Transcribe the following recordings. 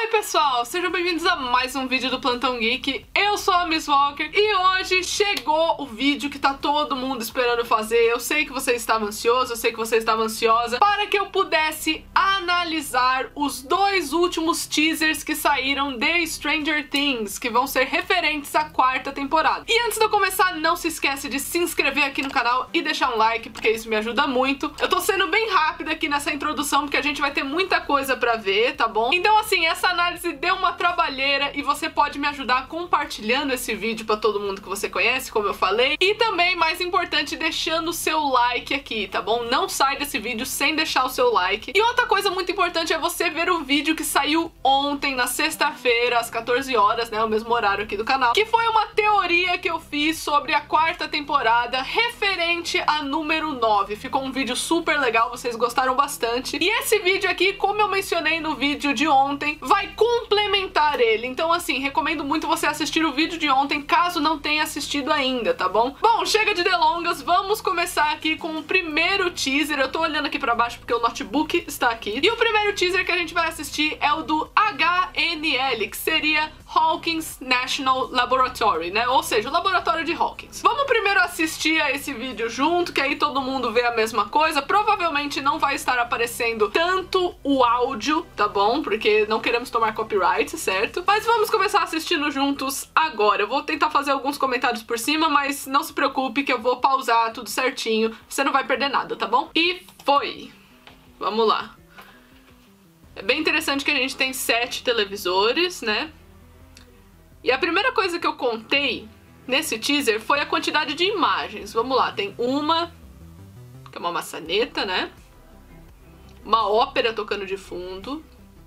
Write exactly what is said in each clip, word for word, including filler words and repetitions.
Oi pessoal, sejam bem-vindos a mais um vídeo do Plantão Geek. Eu sou a Miss Walker e hoje chegou o vídeo que tá todo mundo esperando fazer. Eu sei que você estava ansioso, eu sei que você estava ansiosa para que eu pudesse analisar os dois últimos teasers que saíram de Stranger Things, que vão ser referentes à quarta temporada. E antes de eu começar, não se esquece de se inscrever aqui no canal e deixar um like, porque isso me ajuda muito. Eu tô sendo bem rápida aqui nessa introdução, porque a gente vai ter muita coisa pra ver, tá bom? Então assim, essa análise deu uma trabalheira e você pode me ajudar compartilhando esse vídeo pra todo mundo que você conhece, como eu falei. E também, mais importante, deixando o seu like aqui, tá bom? Não sai desse vídeo sem deixar o seu like. E outra coisa muito importante é você ver o vídeo que saiu ontem, na sexta-feira, às quatorze horas, né? O mesmo horário aqui do canal. Que foi uma teoria que eu fiz sobre a quarta temporada referente a número nove. Ficou um vídeo super legal, vocês gostaram bastante. E esse vídeo aqui, como eu mencionei no vídeo de ontem, vai complementar ele. Então assim, recomendo muito você assistir o vídeo de ontem, caso não tenha assistido ainda, tá bom? Bom, chega de delongas, vamos começar aqui com o primeiro teaser. Eu tô olhando aqui pra baixo porque o notebook está aqui. E o primeiro teaser que a gente vai assistir é o do H N L, que seria Hawkins National Laboratory, né? Ou seja, o laboratório de Hawkins. Vamos primeiro assistir a esse vídeo junto, que aí todo mundo vê a mesma coisa. Provavelmente não vai estar aparecendo tanto o áudio, tá bom? Porque não queremos tomar copyright, certo? Mas vamos começar assistindo juntos agora. Eu vou tentar fazer alguns comentários por cima, mas não se preocupe que eu vou pausar tudo certinho. Você não vai perder nada, tá bom? E foi! Vamos lá. É bem interessante que a gente tem sete televisores, né? E a primeira coisa que eu contei nesse teaser foi a quantidade de imagens. Vamos lá, tem uma, que é uma maçaneta, né? Uma ópera tocando de fundo.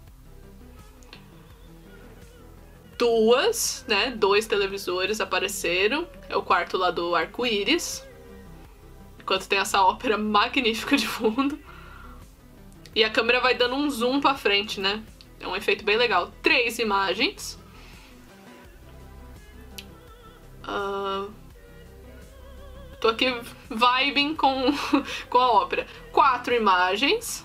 Duas, né? Dois televisores apareceram. É o quarto lá do arco-íris. Enquanto tem essa ópera magnífica de fundo. E a câmera vai dando um zoom pra frente, né? É um efeito bem legal. Três imagens. Uh... Tô aqui vibing com, com a ópera. Quatro imagens.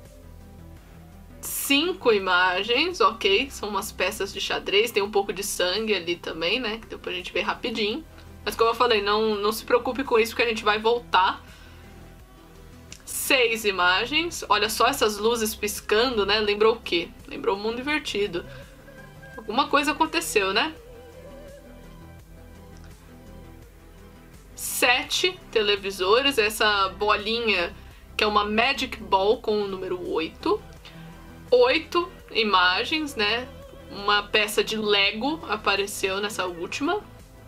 Cinco imagens, ok. São umas peças de xadrez. Tem um pouco de sangue ali também, né? Que deu pra gente ver rapidinho. Mas como eu falei, não, não se preocupe com isso, porque a gente vai voltar. Seis imagens. Olha só essas luzes piscando, né? Lembrou o quê? Lembrou o mundo invertido. Alguma coisa aconteceu, né? Sete televisores. Essa bolinha que é uma Magic Ball com o número oito. Oito imagens, né? Uma peça de Lego apareceu nessa última.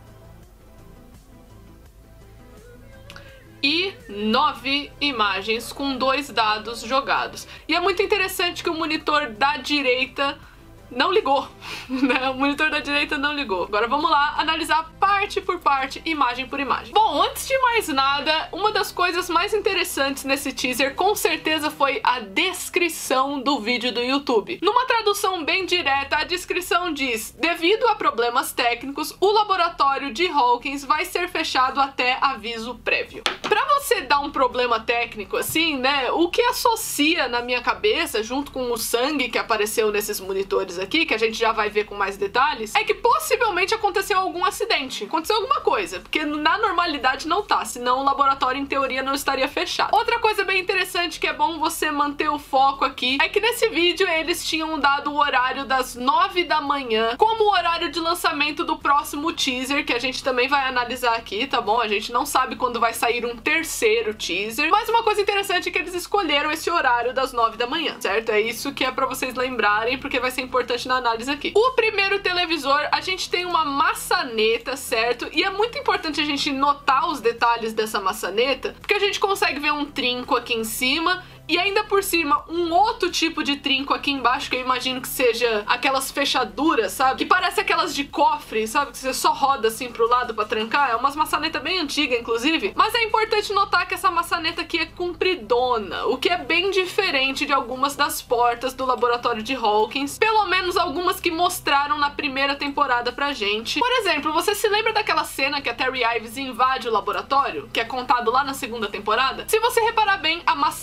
E nove imagens com dois dados jogados. E é muito interessante que o monitor da direita não ligou, né? O monitor da direita não ligou. Agora vamos lá analisar parte por parte, imagem por imagem. Bom, antes de mais nada, uma das coisas mais interessantes nesse teaser com certeza foi a descrição do vídeo do YouTube. Numa tradução bem direta, a descrição diz: devido a problemas técnicos, o laboratório de Hawkins vai ser fechado até aviso prévio. Pra você dar um problema técnico assim, né, o que associa na minha cabeça, junto com o sangue que apareceu nesses monitores aqui, que a gente já vai ver com mais detalhes, é que possivelmente aconteceu algum acidente, aconteceu alguma coisa, porque na normalidade não tá, senão o laboratório em teoria não estaria fechado. Outra coisa bem interessante que é bom você manter o foco aqui, é que nesse vídeo eles tinham dado o horário das nove da manhã como o horário de lançamento do próximo teaser, que a gente também vai analisar aqui, tá bom? A gente não sabe quando vai sair um terceiro teaser, mas uma coisa interessante é que eles escolheram esse horário das nove da manhã, certo? É isso que é pra vocês lembrarem, porque vai ser importante na análise aqui. O primeiro televisor, a gente tem uma maçaneta, certo? E é muito importante a gente notar os detalhes dessa maçaneta, porque a gente consegue ver um trinco aqui em cima e ainda por cima um outro tipo de trinco aqui embaixo, que eu imagino que seja aquelas fechaduras, sabe? Que parece aquelas de cofre, sabe? Que você só roda assim pro lado pra trancar. É umas maçaneta bem antiga, inclusive. Mas é importante notar que essa maçaneta aqui é compridona, o que é bem diferente de algumas das portas do laboratório de Hawkins. Pelo menos algumas que mostraram na primeira temporada pra gente. Por exemplo, você se lembra daquela cena que a Terry Ives invade o laboratório? Que é contado lá na segunda temporada? Se você reparar bem, a maçaneta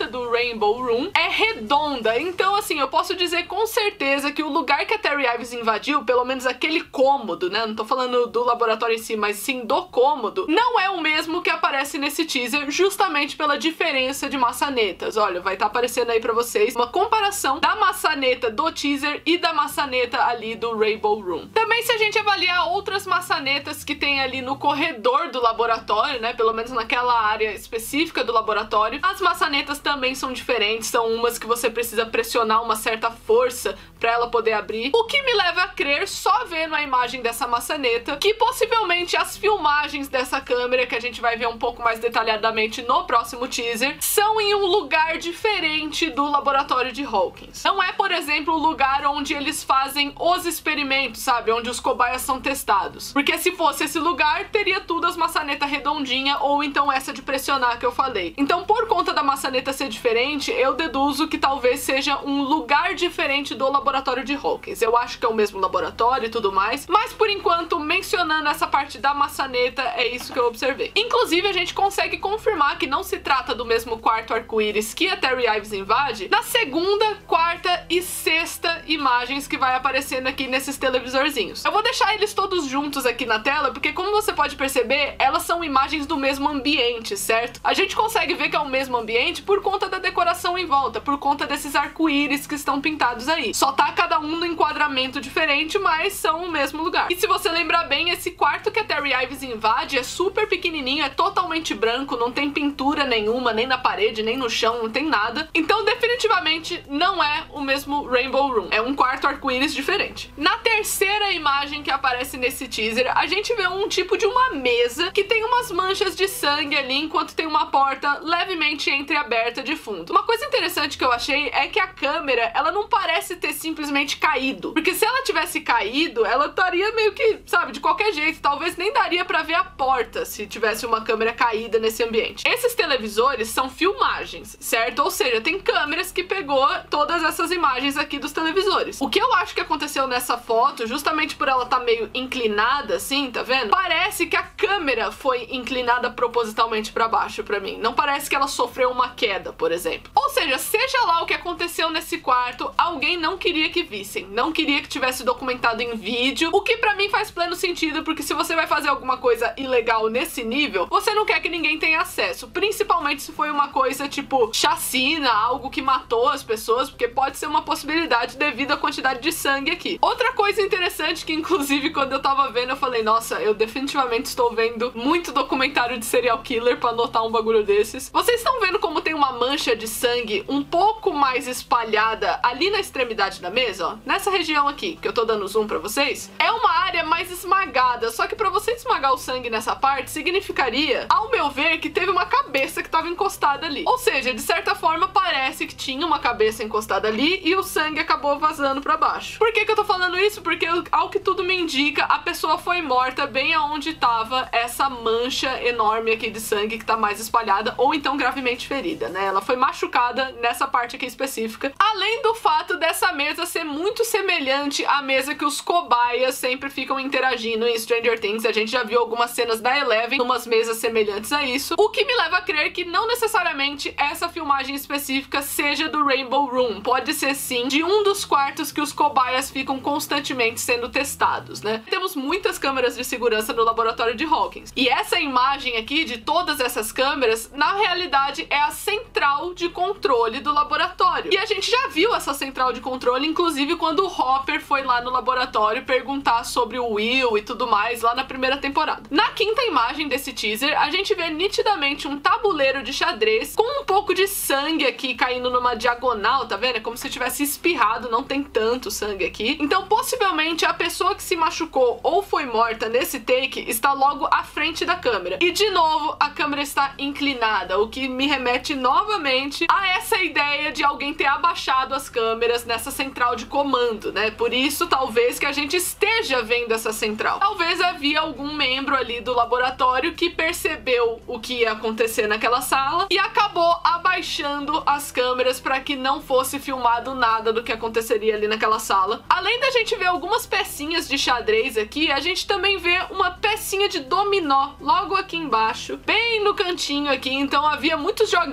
do Rainbow Room é redonda. Então, assim, eu posso dizer com certeza que o lugar que a Terry Ives invadiu, pelo menos aquele cômodo, né? Não tô falando do laboratório em si, mas sim do cômodo, não é o mesmo que aparece nesse teaser, justamente pela diferença de maçanetas. Olha, vai estar tá aparecendo aí pra vocês uma comparação da maçaneta do teaser e da maçaneta ali do Rainbow Room. Também, se a gente avaliar outras maçanetas que tem ali no corredor do laboratório, né? Pelo menos naquela área específica do laboratório, as maçanetas também são diferentes. São umas que você precisa pressionar uma certa força pra ela poder abrir. O que me leva a crer, só vendo a imagem dessa maçaneta, que possivelmente as filmagens dessa câmera, que a gente vai ver um pouco mais detalhadamente no próximo teaser, são em um lugar diferente do laboratório de Hawkins. Não é, por exemplo, o lugar onde eles fazem os experimentos, sabe? Onde os cobaias são testados. Porque se fosse esse lugar, teria tudo as maçanetas redondinha, ou então essa de pressionar que eu falei. Então, por conta da maçaneta ser diferente, eu deduzo que talvez seja um lugar diferente do laboratório de Hawkins. Eu acho que é o mesmo laboratório e tudo mais, mas por enquanto, mencionando essa parte da maçaneta, é isso que eu observei. Inclusive, a gente consegue confirmar que não se trata do mesmo quarto arco-íris que a Terry Ives invade na segunda, quarta e sexta imagens que vai aparecendo aqui nesses televisorzinhos. Eu vou deixar eles todos juntos aqui na tela, porque como você pode perceber, elas são imagens do mesmo ambiente, certo? A gente consegue ver que é o mesmo ambiente por conta da decoração em volta, por conta desses arco-íris que estão pintados aí. Só tá cada um no enquadramento diferente, mas são o mesmo lugar. E se você lembrar bem, esse quarto que a Terry Ives invade é super pequenininho, é totalmente branco, não tem pintura nenhuma, nem na parede, nem no chão, não tem nada. Então definitivamente não é o mesmo Rainbow Room, é um quarto arco-íris diferente. Na terceira imagem que aparece nesse teaser, a gente vê um tipo de uma mesa que tem umas manchas de sangue ali, enquanto tem uma porta levemente entreaberta de fundo. Uma coisa interessante que eu achei é que a câmera, ela não parece ter simplesmente caído, porque se ela tivesse caído, ela estaria meio que, sabe, de qualquer jeito, talvez nem daria pra ver a porta se tivesse uma câmera caída nesse ambiente. Esses televisores são filmagens, certo? Ou seja, tem câmeras que pegou todas essas imagens aqui dos televisores. O que eu acho que aconteceu nessa foto, justamente por ela estar meio inclinada assim, tá vendo? Parece que a câmera foi inclinada propositalmente pra baixo pra mim. Não parece que ela sofreu uma queda, por exemplo. Ou seja, seja lá o que aconteceu nesse quarto, alguém não queria que vissem, não queria que tivesse documentado em vídeo, o que pra mim faz pleno sentido, porque se você vai fazer alguma coisa ilegal nesse nível, você não quer que ninguém tenha acesso, principalmente se foi uma coisa tipo chacina, algo que matou as pessoas, porque pode ser uma possibilidade devido à quantidade de sangue aqui. Outra coisa interessante que, inclusive, quando eu tava vendo, eu falei, nossa, eu definitivamente estou vendo muito documentário de serial killer pra notar um bagulho desses. Vocês estão vendo como tem uma mancha de sangue um pouco mais espalhada ali na extremidade da mesa, ó? Nessa região aqui, que eu tô dando zoom pra vocês, é uma área mais esmagada, só que pra você esmagar o sangue nessa parte, significaria, ao meu ver, que teve uma cabeça que tava encostada ali. Ou seja, de certa forma, parece que tinha uma cabeça encostada ali e o sangue acabou vazando pra baixo. Por que que eu tô falando isso? Porque, ao que tudo me indica, a pessoa foi morta bem aonde tava essa mancha enorme aqui de sangue que tá mais espalhada, ou então gravemente ferida, né? Ela foi machucada nessa parte aqui específica. Além do fato dessa mesa ser muito semelhante à mesa que os cobaias sempre ficam interagindo em Stranger Things. A gente já viu algumas cenas da Eleven, umas mesas semelhantes a isso, o que me leva a crer que não necessariamente essa filmagem específica seja do Rainbow Room. Pode ser sim de um dos quartos que os cobaias ficam constantemente sendo testados, né? Temos muitas câmeras de segurança no laboratório de Hawkins. E essa imagem aqui de todas essas câmeras, na realidade, é a central de controle do laboratório. E a gente já viu essa central de controle, inclusive quando o Hopper foi lá no laboratório perguntar sobre o Will e tudo mais lá na primeira temporada. Na quinta imagem desse teaser, a gente vê nitidamente um tabuleiro de xadrez com um pouco de sangue aqui caindo numa diagonal, tá vendo? É como se tivesse espirrado, não tem tanto sangue aqui. Então, possivelmente, a pessoa que se machucou ou foi morta nesse take está logo à frente da câmera. E, de novo, a câmera está inclinada, o que me remete novamente a essa ideia de alguém ter abaixado as câmeras nessa central de comando, né? Por isso, talvez, que a gente esteja vendo essa central. Talvez havia algum membro ali do laboratório que percebeu o que ia acontecer naquela sala e acabou abaixando as câmeras para que não fosse filmado nada do que aconteceria ali naquela sala. Além da gente ver algumas pecinhas de xadrez aqui, a gente também vê uma pecinha de dominó logo aqui embaixo, bem no cantinho aqui. Então havia muitos joguinhos nessa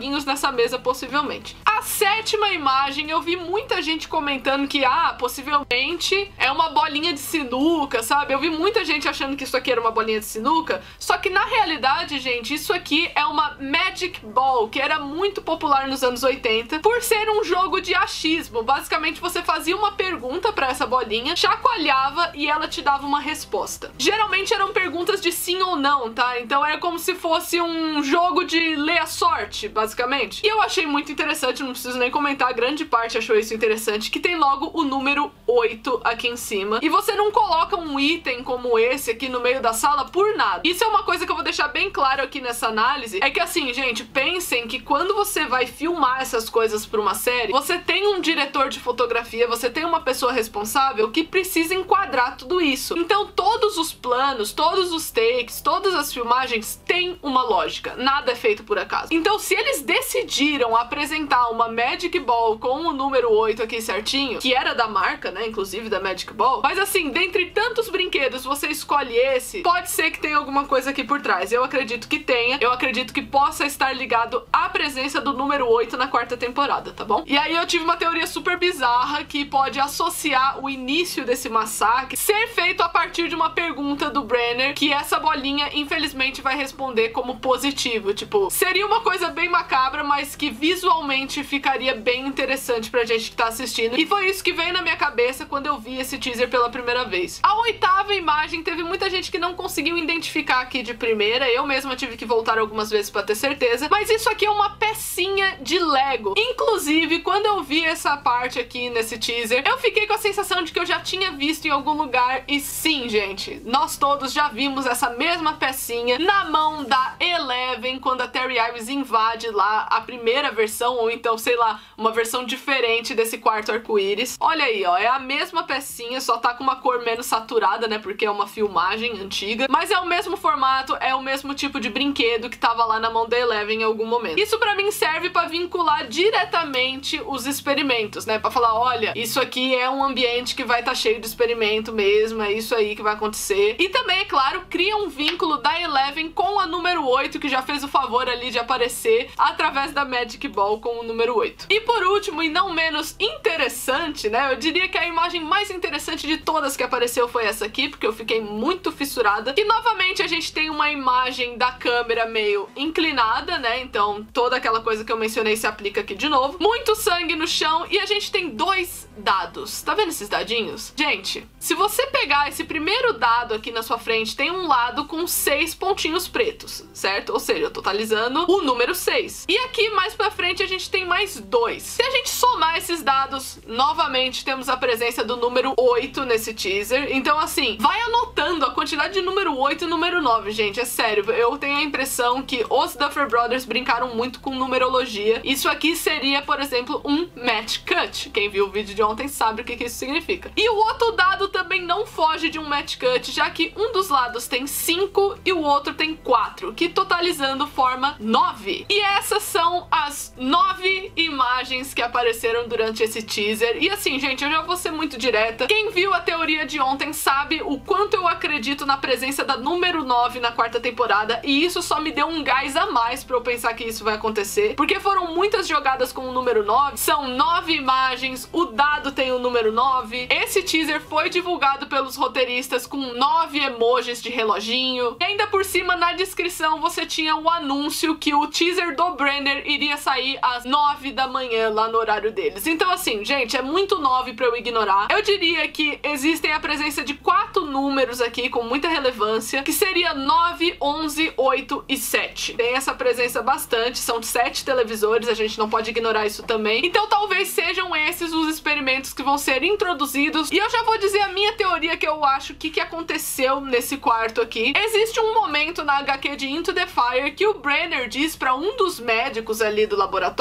nessa mesa, possivelmente. A sétima imagem, eu vi muita gente comentando que, ah, possivelmente é uma bolinha de sinuca, sabe? Eu vi muita gente achando que isso aqui era uma bolinha de sinuca, só que na realidade, gente, isso aqui é uma Magic Ball, que era muito popular nos anos oitenta, por ser um jogo de achismo. Basicamente, você fazia uma pergunta pra essa bolinha, chacoalhava e ela te dava uma resposta. Geralmente eram perguntas de sim ou não, tá? Então era como se fosse um jogo de ler a sorte, basicamente. E eu achei muito interessante, não preciso nem comentar, a grande parte achou isso interessante, que tem logo o número oito aqui em cima. E você não coloca um item como esse aqui no meio da sala por nada. Isso é uma coisa que eu vou deixar bem claro aqui nessa análise, é que assim, gente, pensem que quando você vai filmar essas coisas pra uma série, você tem um diretor de fotografia, você tem uma pessoa responsável que precisa enquadrar tudo isso. Então todos os planos, todos os takes, todas as filmagens têm uma lógica, nada é feito por acaso. Então se eles decidiram apresentar uma Magic Ball com o número oito aqui certinho, que era da marca, né, inclusive da Magic Ball, mas assim, dentre tantos brinquedos, você escolhe esse, pode ser que tenha alguma coisa aqui por trás. Eu acredito que tenha, eu acredito que possa estar ligado à presença do número oito na quarta temporada, tá bom? E aí eu tive uma teoria super bizarra que pode associar o início desse massacre ser feito a partir de uma pergunta do Brenner, que essa bolinha infelizmente vai responder como positivo. Tipo, seria uma coisa bem macabra, mas que visualmente ficaria bem interessante pra gente que tá assistindo. E foi isso que veio na minha cabeça quando eu vi esse teaser pela primeira vez. A oitava imagem, teve muita gente que não conseguiu identificar aqui de primeira, eu mesma tive que voltar algumas vezes pra ter certeza, mas isso aqui é uma pecinha de Lego. Inclusive, quando eu vi essa parte aqui nesse teaser, eu fiquei com a sensação de que eu já tinha visto em algum lugar, e sim, gente, nós todos já vimos essa mesma pecinha na mão da Eleven quando a Terry Iris invade lá a primeira versão, ou então, sei lá, uma versão diferente desse quarto arco-íris. Olha aí, ó, é a mesma pecinha, só tá com uma cor menos saturada, né, porque é uma filmagem antiga, mas é o mesmo formato, é o mesmo tipo de brinquedo que tava lá na mão da Eleven em algum momento. Isso pra mim serve pra vincular diretamente os experimentos, né, pra falar, olha, isso aqui é um ambiente que vai estar tá cheio de experimento mesmo, é isso aí que vai acontecer. E também, é claro, cria um vínculo da Eleven com a número oito, que já fez o favor ali de aparecer através da Magic Ball com o número oito. E por último, e não menos interessante, né, eu diria que a imagem mais interessante de todas que apareceu foi essa aqui, porque eu fiquei muito fissurada, que novamente a gente tem uma imagem da câmera meio inclinada, né, então toda aquela coisa que eu mencionei se aplica aqui de novo. Muito sangue no chão e a gente tem dois dados. Tá vendo esses dadinhos? Gente, se você pegar esse primeiro dado aqui na sua frente, tem um lado com seis pontinhos pretos, certo? Ou seja, totalizando o número seis. E aqui mais pra frente a gente tem mais dois. Se a gente somar esses dados, novamente temos a presença do número oito nesse teaser. Então assim, vai anotando a quantidade de número oito e número nove, gente, é sério. Eu tenho a impressão que os Duffer Brothers brincaram muito com numerologia. Isso aqui seria, por exemplo, um match cut. Quem viu o vídeo de ontem sabe o que, que isso significa. E o outro dado também não foge de um match cut, já que um dos lados tem cinco e o outro tem quatro, que totalizando forma nove. E essas são as nove imagens que apareceram durante esse teaser. E assim, gente, eu já vou ser muito direta. Quem viu a teoria de ontem sabe o quanto eu acredito na presença da número nove na quarta temporada, e isso só me deu um gás a mais pra eu pensar que isso vai acontecer, porque foram muitas jogadas com o número nove, são nove imagens, o dado tem o número nove, esse teaser foi divulgado pelos roteiristas com nove emojis de reloginho, e ainda por cima na descrição você tinha o anúncio que o teaser do Brenner iria sair às nove da manhã lá no horário deles. Então assim, gente, é muito nove pra eu ignorar. Eu diria que existem a presença de quatro números aqui com muita relevância, que seria nove, onze, oito e sete. Tem essa presença bastante, são sete televisores, a gente não pode ignorar isso também. Então talvez sejam esses os experimentos que vão ser introduzidos. E eu já vou dizer a minha teoria que eu acho que que aconteceu nesse quarto aqui. Existe um momento na agá quê de Into the Fire que o Brenner diz pra um dos médicos ali do laboratório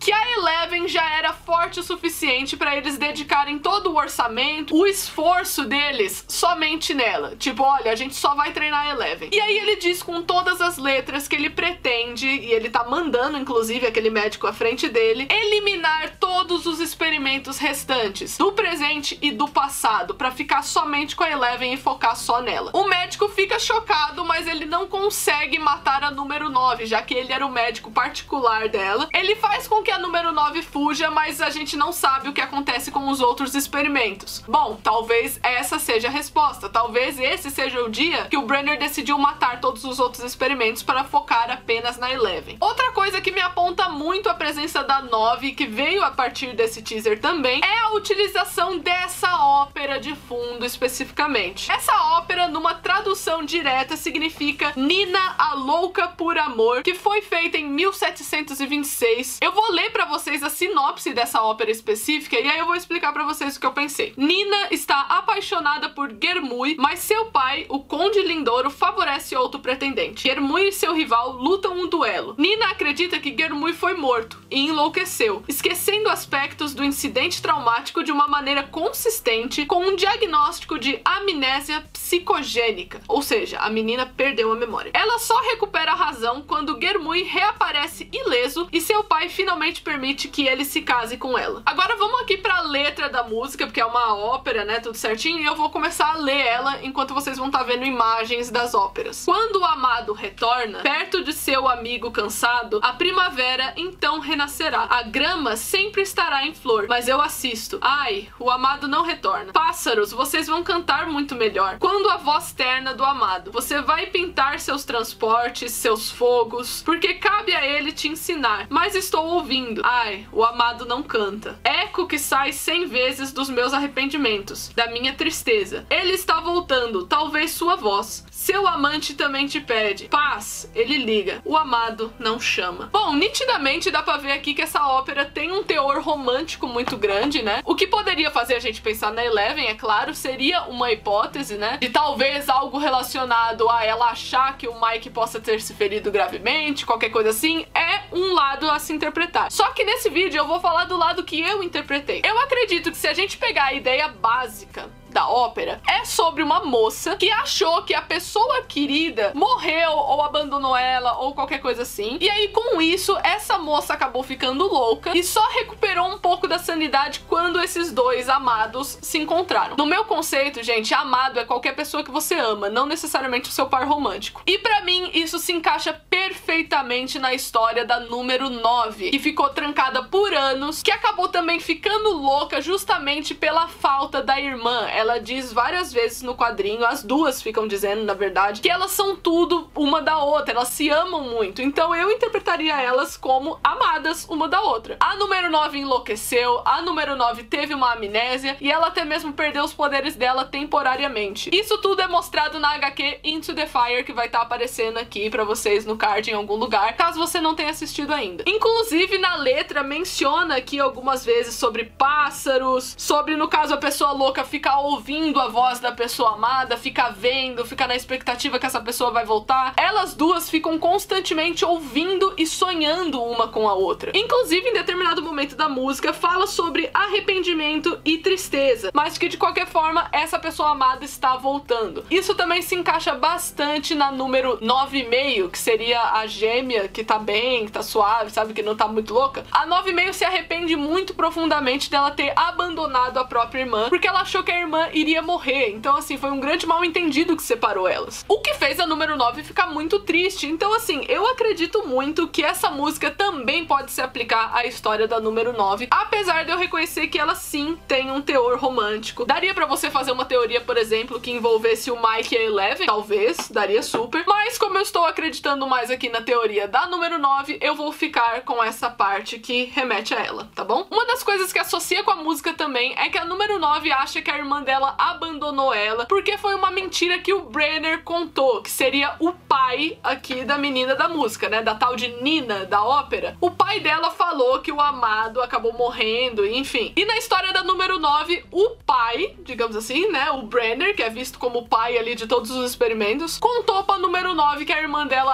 que a Eleven já era forte o suficiente pra eles dedicarem todo o orçamento, o esforço deles somente nela. Tipo, olha, a gente só vai treinar a Eleven. E aí ele diz com todas as letras que ele pretende, e ele tá mandando, inclusive, aquele médico à frente dele, eliminar todos os experimentos restantes, do presente e do passado, pra ficar somente com a Eleven e focar só nela. O médico fica chocado, mas ele não consegue matar a número nove, já que ele era o médico particular dela. Ele faz com que a número nove fuja, mas a gente não sabe o que acontece com os outros experimentos. Bom, talvez essa seja a resposta. Talvez esse seja o dia que o Brenner decidiu matar todos os outros experimentos para focar apenas na Eleven. Outra coisa que me aponta muito a presença da nove, que veio a partir desse teaser também, é a utilização dessa ópera de fundo especificamente. Essa ópera, numa tradução direta, significa Nina, a Louca por Amor, que foi feita em mil setecentos e vinte e seis. Eu vou ler pra vocês a sinopse dessa ópera específica e aí eu vou explicar pra vocês o que eu pensei. Nina está apaixonada por Germui, mas seu pai, o Conde Lindoro, favorece outro pretendente. Germui e seu rival lutam um duelo. Nina acredita que Germui foi morto e enlouqueceu, esquecendo aspectos do incidente traumático de uma maneira consistente, com um diagnóstico de amnésia psicogênica, ou seja, a menina perdeu a memória. Ela só recupera a razão quando Germui reaparece ileso e seu pai finalmente permite que ele se case com ela. Agora vamos aqui pra letra da música, porque é uma ópera, né, tudo certinho, e eu vou começar a ler ela enquanto vocês vão estar vendo imagens das óperas. Quando o amado retorna, perto de seu amigo cansado, a primavera então renascerá. A grama sempre estará em flor, mas eu assisto. Ai, o amado não retorna. Pássaros, vocês vão cantar muito melhor. Quando a voz terna do amado, você vai pintar seus transportes, seus fogos, porque cabe a ele te ensinar. Mas estou ouvindo. Ai, o amado não canta. Eco que sai cem vezes dos meus arrependimentos, da minha tristeza. Ele está voltando, talvez sua voz. Seu amante também te pede. Paz, ele liga. O amado não chama. Bom, nitidamente dá pra ver aqui que essa ópera tem um teor romântico muito grande, né? O que poderia fazer a gente pensar na Eleven, é claro, seria uma hipótese, né? De talvez algo relacionado a ela achar que o Mike possa ter se ferido gravemente, qualquer coisa assim. É um lado a se interpretar. Só que nesse vídeo eu vou falar do lado que eu interpretei. Eu acredito que se a gente pegar a ideia básica da ópera, é sobre uma moça que achou que a pessoa querida morreu ou abandonou ela ou qualquer coisa assim. E aí com isso, essa moça acabou ficando louca e só recuperou um pouco da sanidade quando esses dois amados se encontraram. No meu conceito, gente, amado é qualquer pessoa que você ama, não necessariamente o seu par romântico. E pra mim, isso se encaixa perfeitamente na história da número nove, que ficou trancada por anos, que acabou também ficando louca justamente pela falta da irmã. Ela diz várias vezes no quadrinho, as duas ficam dizendo, na verdade, que elas são tudo uma da outra, elas se amam muito. Então eu interpretaria elas como amadas uma da outra. A número nove enlouqueceu, a número nove teve uma amnésia e ela até mesmo perdeu os poderes dela temporariamente. Isso tudo é mostrado na agá quê Into the Fire, que vai estar aparecendo aqui pra vocês no card em algum lugar, caso você não tenha assistido ainda. Inclusive, na letra menciona aqui algumas vezes sobre pássaros, sobre, no caso, a pessoa louca ficar ouvindo a voz da pessoa amada, ficar vendo, ficar na expectativa que essa pessoa vai voltar. Elas duas ficam constantemente ouvindo e sonhando uma com a outra. Inclusive, em determinado momento da música, fala sobre arrependimento e tristeza, mas que de qualquer forma, essa pessoa amada está voltando. Isso também se encaixa bastante na número nove e meio, que seria a gêmea que tá bem, que tá suave, sabe, que não tá muito louca. A nove e meio se arrepende muito profundamente dela ter abandonado a própria irmã, porque ela achou que a irmã iria morrer. Então, assim, foi um grande mal-entendido que separou elas. O que fez a número nove ficar muito triste. Então, assim, eu acredito muito que essa música também pode se aplicar à história da número nove, apesar de eu reconhecer que ela sim tem um teor romântico. Daria pra você fazer uma teoria, por exemplo, que envolvesse o Mike e a Eleven? Talvez, daria super. Mas como eu estou acreditando mais aqui na teoria da número nove, eu vou ficar com essa parte que remete a ela, tá bom? Uma das coisas que associa com a música também é que a número nove acha que a irmã dela abandonou ela porque foi uma mentira que o Brenner contou, que seria o pai aqui da menina da música, né, da tal de Nina da ópera. O pai dela falou que o amado acabou morrendo, enfim. E na história da número nove, o pai, digamos assim, né, o Brenner, que é visto como o pai ali de todos os experimentos, contou pra número nove que a irmã dela abandonou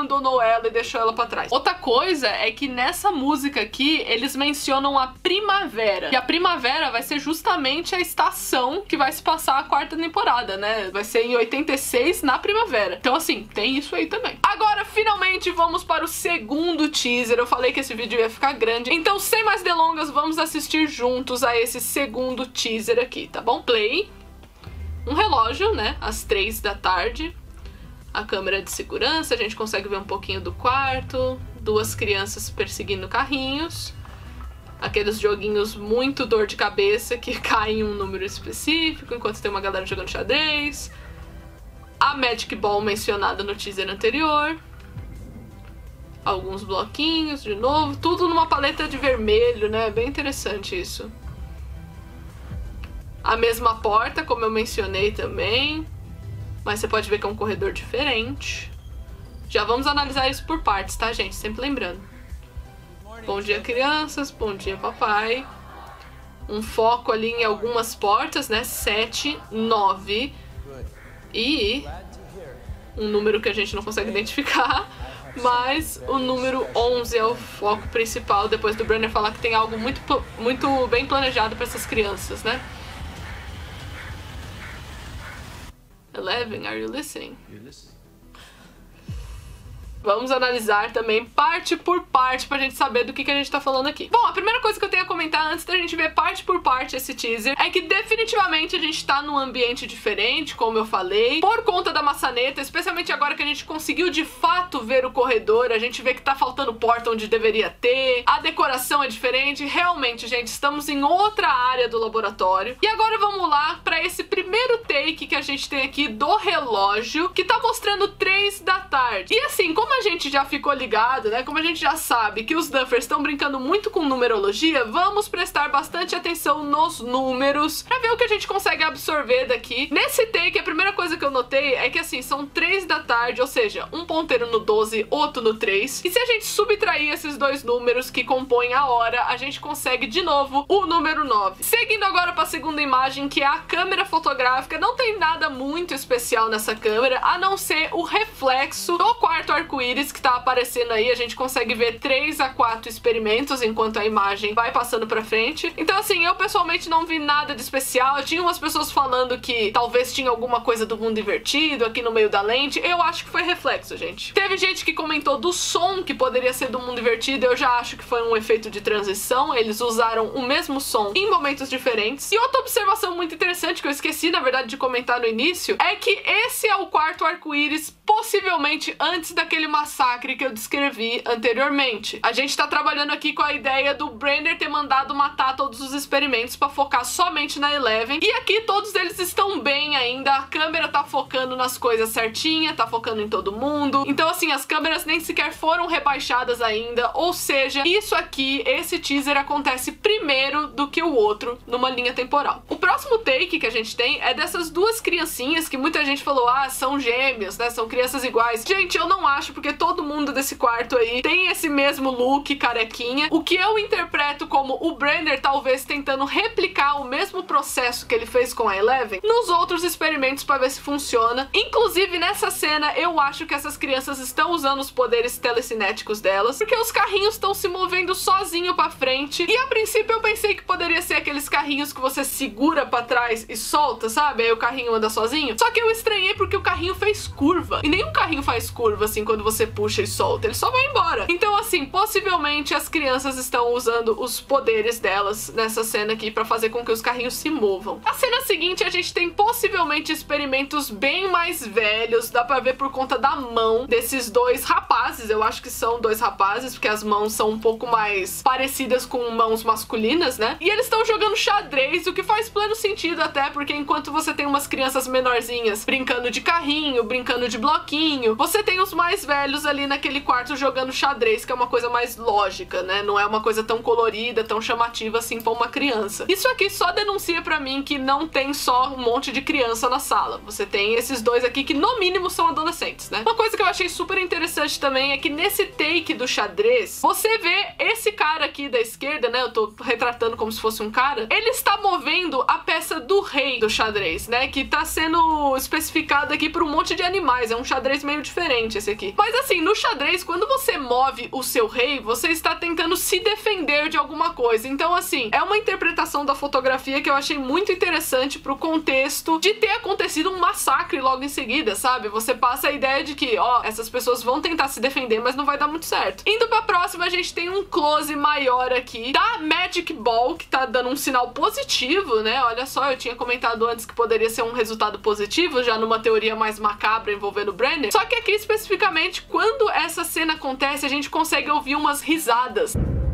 abandonou ela e deixou ela pra trás. Outra coisa é que nessa música aqui, eles mencionam a primavera. E a primavera vai ser justamente a estação que vai se passar a quarta temporada, né? Vai ser em oitenta e seis, na primavera. Então, assim, tem isso aí também. Agora, finalmente, vamos para o segundo teaser. Eu falei que esse vídeo ia ficar grande. Então, sem mais delongas, vamos assistir juntos a esse segundo teaser aqui, tá bom? Play. Um relógio, né? Às três da tarde. A câmera de segurança, a gente consegue ver um pouquinho do quarto. Duas crianças perseguindo carrinhos. Aqueles joguinhos muito dor de cabeça que caem em um número específico, enquanto tem uma galera jogando xadrez. A Magic Ball mencionada no teaser anterior. Alguns bloquinhos, de novo. Tudo numa paleta de vermelho, né? Bem interessante isso. A mesma porta, como eu mencionei também. Mas você pode ver que é um corredor diferente. Já vamos analisar isso por partes, tá, gente? Sempre lembrando. Bom dia, crianças. Bom dia, papai. Um foco ali em algumas portas, né? Sete, nove. E um número que a gente não consegue identificar. Mas o número onze é o foco principal, depois do Brenner falar que tem algo muito, muito bem planejado para essas crianças, né? Eleven, are you listening? Vamos analisar também parte por parte pra gente saber do que, que a gente tá falando aqui. Bom, a primeira coisa que eu tenho a comentar antes da gente ver parte por parte esse teaser é que definitivamente a gente tá num ambiente diferente, como eu falei, por conta da maçaneta, especialmente agora que a gente conseguiu de fato ver o corredor, a gente vê que tá faltando porta onde deveria ter, a decoração é diferente, realmente, gente, estamos em outra área do laboratório. E agora vamos lá pra esse primeiro take que a gente tem aqui do relógio, que tá mostrando três da tarde. E assim, como a gente já ficou ligado, né? Como a gente já sabe que os Duffers estão brincando muito com numerologia, vamos prestar bastante atenção nos números pra ver o que a gente consegue absorver daqui. Nesse take, a primeira coisa que eu notei é que, assim, são três da tarde, ou seja, um ponteiro no doze, outro no três. E se a gente subtrair esses dois números que compõem a hora, a gente consegue, de novo, o número nove. Seguindo agora pra segunda imagem, que é a câmera fotográfica, não tem nada muito especial nessa câmera, a não ser o reflexo do quarto arco-íris que tá aparecendo aí. A gente consegue ver três a quatro experimentos enquanto a imagem vai passando pra frente. Então, assim, eu pessoalmente não vi nada de especial. Tinha umas pessoas falando que talvez tinha alguma coisa do mundo invertido aqui no meio da lente. Eu acho que foi reflexo, gente. Teve gente que comentou do som que poderia ser do mundo invertido. Eu já acho que foi um efeito de transição. Eles usaram o mesmo som em momentos diferentes. E outra observação muito interessante que eu esqueci, na verdade, de comentar no início, é que esse é o quarto arco-íris possivelmente antes daquele massacre que eu descrevi anteriormente. A gente tá trabalhando aqui com a ideia do Brenner ter mandado matar todos os experimentos pra focar somente na Eleven. E aqui todos eles estão bem ainda, a câmera tá focando nas coisas certinha, tá focando em todo mundo. Então, assim, as câmeras nem sequer foram rebaixadas ainda, ou seja, isso aqui, esse teaser acontece primeiro do que o outro numa linha temporal. O próximo take que a gente tem é dessas duas criancinhas que muita gente falou, ah, são gêmeas, né, são crianças iguais. Gente, eu não acho, porque todo mundo desse quarto aí tem esse mesmo look, carequinha. O que eu interpreto como o Brenner talvez tentando replicar o mesmo processo que ele fez com a Eleven nos outros experimentos pra ver se funciona. Inclusive, nessa cena, eu acho que essas crianças estão usando os poderes telecinéticos delas, porque os carrinhos estão se movendo sozinho pra frente. E a princípio eu pensei que poderia ser aqueles carrinhos que você segura pra trás e solta, sabe? Aí o carrinho anda sozinho. Só que eu estranhei porque o carrinho fez curva. E nenhum carrinho faz curva, assim, quando você puxa e solta. Ele só vai embora. Então, assim, possivelmente as crianças estão usando os poderes delas nessa cena aqui pra fazer com que os carrinhos se movam. A cena seguinte, a gente tem possivelmente experimentos bem mais velhos. Dá pra ver por conta da mão desses dois rapazes. Eu acho que são dois rapazes, porque as mãos são um pouco mais parecidas com mãos masculinas, né? E eles estão jogando xadrez, o que faz pleno sentido até, porque enquanto você tem umas crianças menorzinhas brincando de carrinho, brincando de bloquinho, você tem os mais velhos ali naquele quarto jogando xadrez, que é uma coisa mais lógica, né? Não é uma coisa tão colorida, tão chamativa assim pra uma criança. Isso aqui só denuncia pra mim que não tem só um monte de criança criança na sala. Você tem esses dois aqui que no mínimo são adolescentes, né? Uma coisa que eu achei super interessante também é que nesse take do xadrez, você vê esse cara aqui da esquerda, né? Eu tô retratando como se fosse um cara. Ele está movendo a peça do rei do xadrez, né? Que tá sendo especificado aqui por um monte de animais. É um xadrez meio diferente esse aqui. Mas assim, no xadrez, quando você move o seu rei, você está tentando se defender de alguma coisa. Então assim, é uma interpretação da fotografia que eu achei muito interessante pro contexto de ter acontecido um massacre logo em seguida, sabe? Você passa a ideia de que, ó, essas pessoas vão tentar se defender, mas não vai dar muito certo. Indo pra próxima, a gente tem um close maior aqui da Magic Ball, que tá dando um sinal positivo, né? Olha só, eu tinha comentado antes que poderia ser um resultado positivo, já numa teoria mais macabra envolvendo o Brenner. Só que aqui, especificamente, quando essa cena acontece, a gente consegue ouvir umas risadas.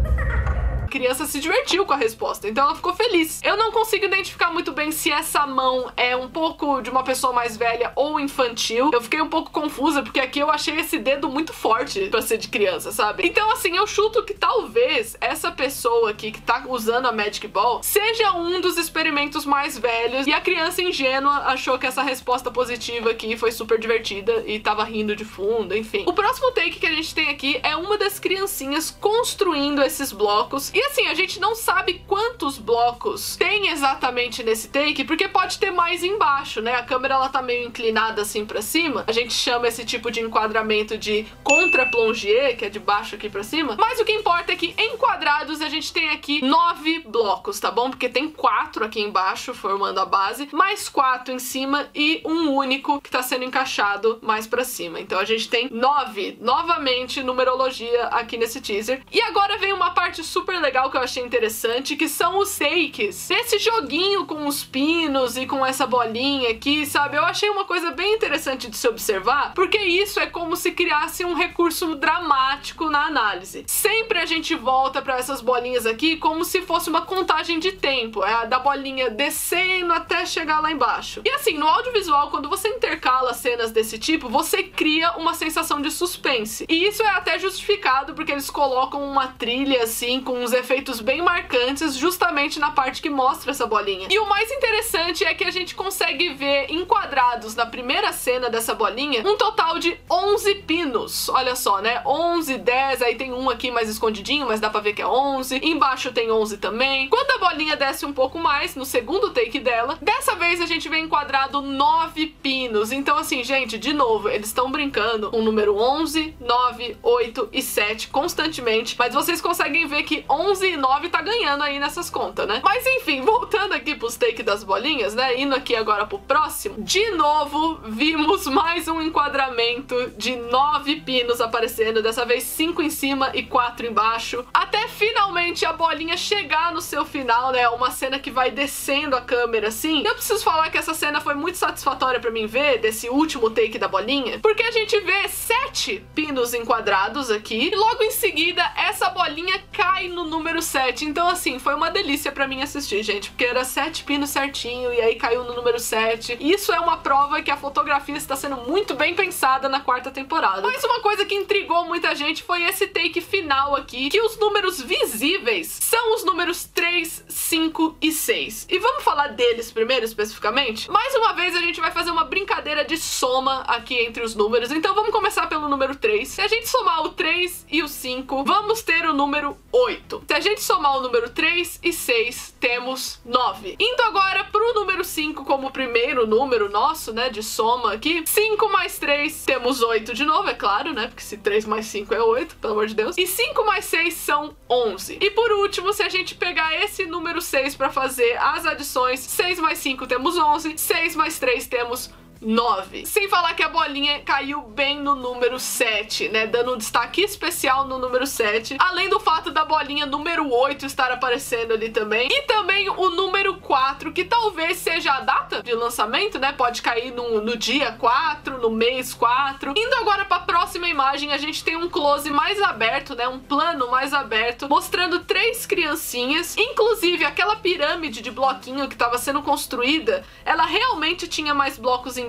A criança se divertiu com a resposta, então ela ficou feliz. Eu não consigo identificar muito bem se essa mão é um pouco de uma pessoa mais velha ou infantil. Eu fiquei um pouco confusa, porque aqui eu achei esse dedo muito forte pra ser de criança, sabe? Então assim, eu chuto que talvez essa pessoa aqui que tá usando a Magic Ball seja um dos experimentos mais velhos e a criança ingênua achou que essa resposta positiva aqui foi super divertida e tava rindo de fundo, enfim. O próximo take que a gente tem aqui é uma das criancinhas construindo esses blocos. E assim, a gente não sabe quantos blocos tem exatamente nesse take, porque pode ter mais embaixo, né? A câmera, ela tá meio inclinada assim pra cima. A gente chama esse tipo de enquadramento de contra-plongée, que é de baixo aqui pra cima. Mas o que importa é que em quadrados a gente tem aqui nove blocos, tá bom? Porque tem quatro aqui embaixo, formando a base, mais quatro em cima e um único que tá sendo encaixado mais pra cima. Então a gente tem nove, novamente, numerologia aqui nesse teaser. E agora vem uma parte super legal que eu achei interessante, que são os takes. Esse joguinho com os pinos e com essa bolinha aqui, sabe? Eu achei uma coisa bem interessante de se observar, porque isso é como se criasse um recurso dramático na análise. Sempre a gente volta para essas bolinhas aqui como se fosse uma contagem de tempo, é a da bolinha descendo até chegar lá embaixo. E assim, no audiovisual, quando você intercala cenas desse tipo, você cria uma sensação de suspense. E isso é até justificado porque eles colocam uma trilha assim, com uns efeitos bem marcantes justamente na parte que mostra essa bolinha. E o mais interessante é que a gente consegue ver enquadrados na primeira cena dessa bolinha um total de onze pinos. Olha só, né? onze, dez, aí tem um aqui mais escondidinho, mas dá pra ver que é onze. Embaixo tem onze também. Quando a bolinha desce um pouco mais, no segundo take dela, dessa vez a gente vê enquadrado nove pinos. Então assim, gente, de novo, eles estão brincando com o número onze, nove, oito e sete constantemente, mas vocês conseguem ver que onze e nove tá ganhando aí nessas contas, né? Mas enfim, voltando aqui pros take das bolinhas, né? Indo aqui agora pro próximo. De novo, vimos mais um enquadramento de nove pinos aparecendo. Dessa vez cinco em cima e quatro embaixo. Até finalmente a bolinha chegar no seu final, né? Uma cena que vai descendo a câmera assim. Eu preciso falar que essa cena foi muito satisfatória pra mim ver, desse último take da bolinha, porque a gente vê sete pinos enquadrados aqui. E logo em seguida, essa bolinha cai no número sete. Então assim, foi uma delícia pra mim assistir, gente, porque era sete pinos certinho e aí caiu no número sete. Isso é uma prova que a fotografia está sendo muito bem pensada na quarta temporada. Mas uma coisa que intrigou muita gente foi esse take final aqui, que os números visíveis são os números três, cinco e seis. E vamos falar deles primeiro, especificamente? Mais uma vez a gente vai fazer uma brincadeira de soma aqui entre os números, então vamos começar pelo número três. Se a gente somar o três e o cinco, vamos ter o número oito. Se a gente somar o número três e seis, temos nove. Indo agora pro número cinco como primeiro número nosso, né, de soma aqui. cinco mais três, temos oito de novo, é claro, né, porque se três mais cinco é oito, pelo amor de Deus. E cinco mais seis são onze. E por último, se a gente pegar esse número seis pra fazer as adições, seis mais cinco temos onze, seis mais três temos nove. Sem falar que a bolinha caiu bem no número sete, né? Dando um destaque especial no número sete. Além do fato da bolinha número oito estar aparecendo ali também. E também o número quatro, que talvez seja a data de lançamento, né? Pode cair no, no dia quatro, no mês quatro. Indo agora para a próxima imagem, a gente tem um close mais aberto, né? Um plano mais aberto, mostrando três criancinhas. Inclusive, aquela pirâmide de bloquinho que estava sendo construída, ela realmente tinha mais blocos em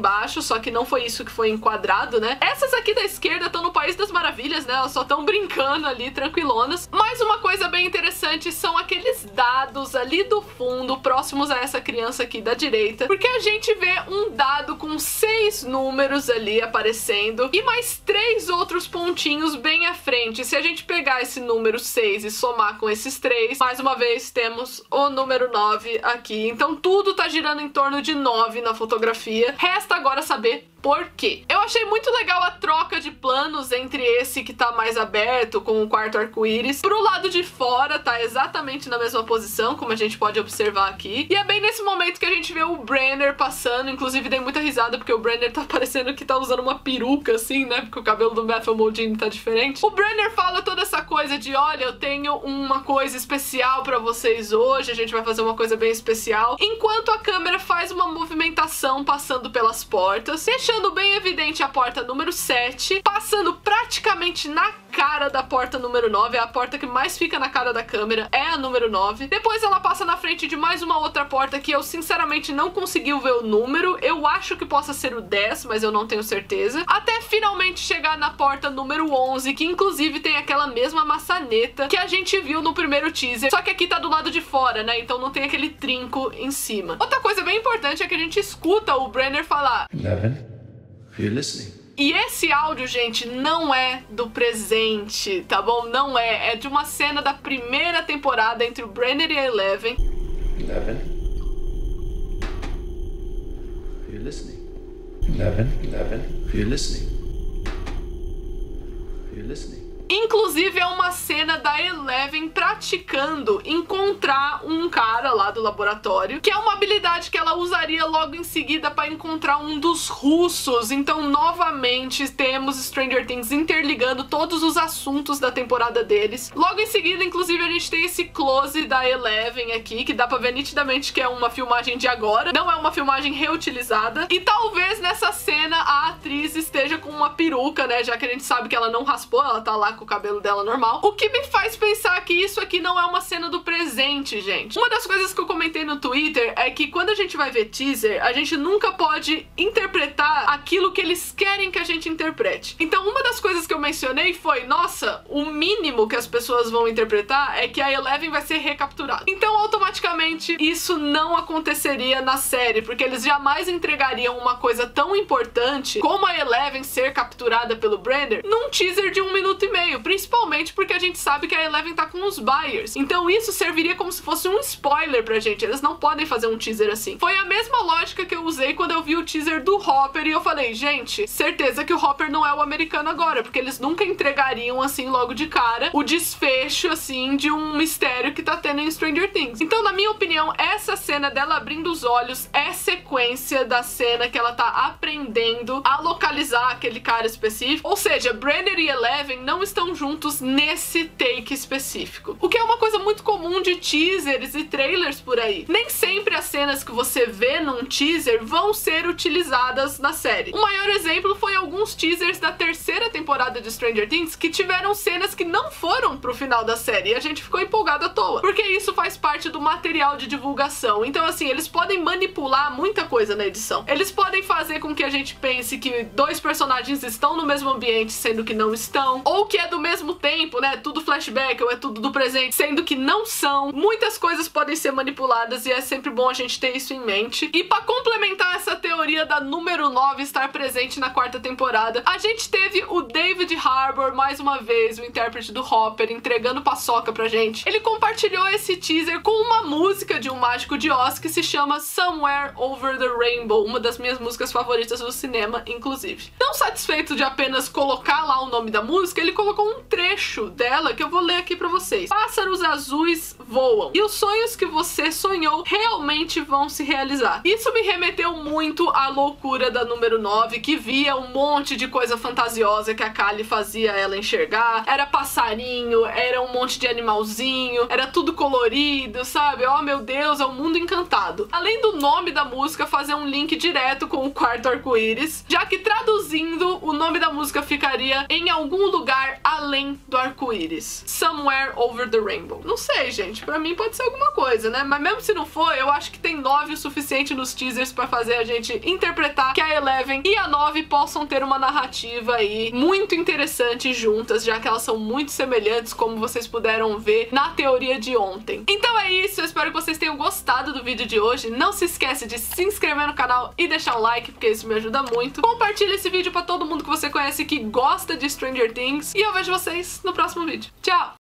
embaixo, só que não foi isso que foi enquadrado, né? Essas aqui da esquerda estão no País das Maravilhas, né? Elas só estão brincando ali, tranquilonas. Mas uma coisa bem interessante são aqueles dados ali do fundo, próximos a essa criança aqui da direita, porque a gente vê um dado com seis números ali aparecendo e mais três outros pontinhos bem à frente. Se a gente pegar esse número seis e somar com esses três, mais uma vez temos o número nove aqui. Então tudo tá girando em torno de nove na fotografia. Resta agora saber por quê. Eu achei muito legal a troca de planos entre esse que tá mais aberto, com o quarto arco-íris. Pro lado de fora tá exatamente na mesma posição, como a gente pode observar aqui. E é bem nesse momento que a gente vê o Brenner passando. Inclusive dei muita risada porque o Brenner tá parecendo que tá usando uma peruca assim, né? Porque o cabelo do Matthew Modine tá diferente. O Brenner fala toda essa coisa de, olha, eu tenho uma coisa especial pra vocês hoje, a gente vai fazer uma coisa bem especial. Enquanto a câmera faz uma movimentação passando pelas portas, deixando bem evidente a porta número sete, passando praticamente na cara da porta número nove, é a porta que mais fica na cara da câmera, é a número nove. Depois ela passa na frente de mais uma outra porta que eu sinceramente não consegui ver o número, eu acho que possa ser o dez, mas eu não tenho certeza. Até finalmente chegar na porta número onze, que inclusive tem aquela mesma maçaneta que a gente viu no primeiro teaser, só que aqui tá do lado de fora, né, então não tem aquele trinco em cima. Outra coisa bem importante é que a gente escuta o Brenner falar Eleven, you're listening. E esse áudio, gente, não é do presente, tá bom? Não é. É de uma cena da primeira temporada entre o Brenner e a Eleven. Eleven, you're listening. Eleven, Eleven, you're listening. You're listening. Inclusive é uma cena da Eleven praticando encontrar um cara lá do laboratório, que é uma habilidade que ela usaria logo em seguida para encontrar um dos russos. Então novamente temos Stranger Things interligando todos os assuntos da temporada deles. Logo em seguida, inclusive, a gente tem esse close da Eleven aqui, que dá pra ver nitidamente que é uma filmagem de agora, não é uma filmagem reutilizada. E talvez nessa cena a atriz esteja com uma peruca, né, já que a gente sabe que ela não raspou, ela tá lá com o cabelo dela normal. O que me faz pensar que isso aqui não é uma cena do presente, gente. Uma das coisas que eu comentei no Twitter é que quando a gente vai ver teaser, a gente nunca pode interpretar aquilo que eles querem que a gente interprete. Então uma das coisas que eu mencionei foi, nossa, o mínimo que as pessoas vão interpretar é que a Eleven vai ser recapturada. Então automaticamente isso não aconteceria na série, porque eles jamais entregariam uma coisa tão importante como a Eleven ser capturada pelo Brenner num teaser de um minuto e meio. Principalmente porque a gente sabe que a Eleven tá com os Byers. Então isso serviria como se fosse um spoiler pra gente. Eles não podem fazer um teaser assim. Foi a mesma lógica que eu usei quando eu vi o teaser do Hopper e eu falei, gente, certeza que o Hopper não é o americano agora, porque eles nunca entregariam assim logo de cara o desfecho assim de um mistério que tá tendo em Stranger Things. Então, na minha opinião, essa cena dela abrindo os olhos é sequência da cena que ela tá aprendendo a localizar aquele cara específico. Ou seja, Brenner e Eleven não estão juntos nesse take específico. O que é uma coisa muito comum de teasers e trailers por aí. Nem sempre as cenas que você vê num teaser vão ser utilizadas na série. O maior exemplo foi alguns teasers da terceira temporada de Stranger Things que tiveram cenas que não foram pro final da série e a gente ficou empolgado à toa, porque isso faz parte do material de divulgação. Então assim, eles podem manipular muita coisa na edição. Eles podem fazer com que a gente pense que dois personagens estão no mesmo ambiente, sendo que não estão, ou que é do mesmo tempo, né, tudo flashback ou é tudo do presente, sendo que não são. Muitas coisas podem ser manipuladas e é sempre bom a gente ter isso em mente. E pra complementar essa teoria da número nove estar presente na quarta temporada, a gente teve o David Harbour, mais uma vez, o intérprete do Hopper, entregando paçoca pra gente. Ele compartilhou esse teaser com uma música de um mágico de Oz que se chama Somewhere Over the Rainbow, uma das minhas músicas favoritas do cinema, inclusive. Não satisfeito de apenas colocar lá o nome da música, ele colocou um trecho dela que eu vou ler aqui pra vocês. Pássaros azuis voam e os sonhos que você sonhou realmente vão se realizar. Isso me remeteu muito à loucura da número nove, que via um monte de coisa fantasiosa que a Kali fazia ela enxergar. Era passarinho, era um monte de animalzinho, era tudo colorido, sabe? Oh meu Deus, é um mundo encantado. Além do nome da música fazer um link direto com o quarto arco-íris, já que traduzindo, o nome da música ficaria em algum lugar além do arco-íris. Somewhere Over the Rainbow. Não sei, gente. Pra mim pode ser alguma coisa, né? Mas mesmo se não for, eu acho que tem nove o suficiente nos teasers pra fazer a gente interpretar que a Eleven e a nove possam ter uma narrativa aí muito interessante juntas, já que elas são muito semelhantes, como vocês puderam ver na teoria de ontem. Então é isso, eu espero que vocês tenham gostado do vídeo de hoje. Não se esquece de se inscrever no canal e deixar um like, porque isso me ajuda muito. Compartilhe esse vídeo pra todo mundo que você conhece que gosta de Stranger Things. E eu vejo vocês no próximo vídeo. Tchau!